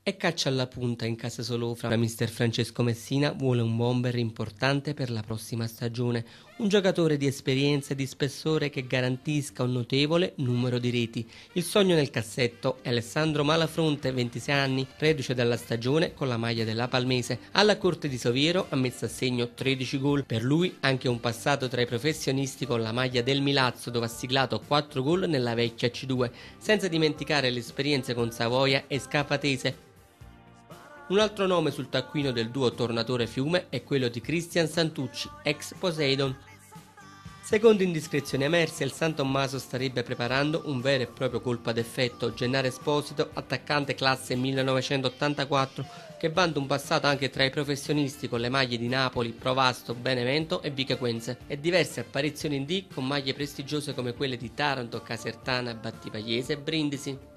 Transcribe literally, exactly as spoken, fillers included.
E caccia alla punta in casa Solofra. La mister Francesco Messina vuole un bomber importante per la prossima stagione, un giocatore di esperienza e di spessore che garantisca un notevole numero di reti. Il sogno nel cassetto è Alessandro Malafronte, ventisei anni, reduce dalla stagione con la maglia della Palmese. Alla corte di Soviero ha messo a segno tredici gol. Per lui anche un passato tra i professionisti con la maglia del Milazzo, dove ha siglato quattro gol nella vecchia C due, senza dimenticare le esperienze con Savoia e Scapatese. Un altro nome sul taccuino del duo Tornatore Fiume è quello di Cristian Santucci, ex Poseidon. Secondo indiscrezioni emerse, il San Tommaso starebbe preparando un vero e proprio colpo ad effetto. Gennaro Esposito, attaccante classe millenovecentottantaquattro, che vanta un passato anche tra i professionisti con le maglie di Napoli, Provasto, Benevento e Vichequense, e diverse apparizioni in D con maglie prestigiose come quelle di Taranto, Casertana, Battipagese e Brindisi.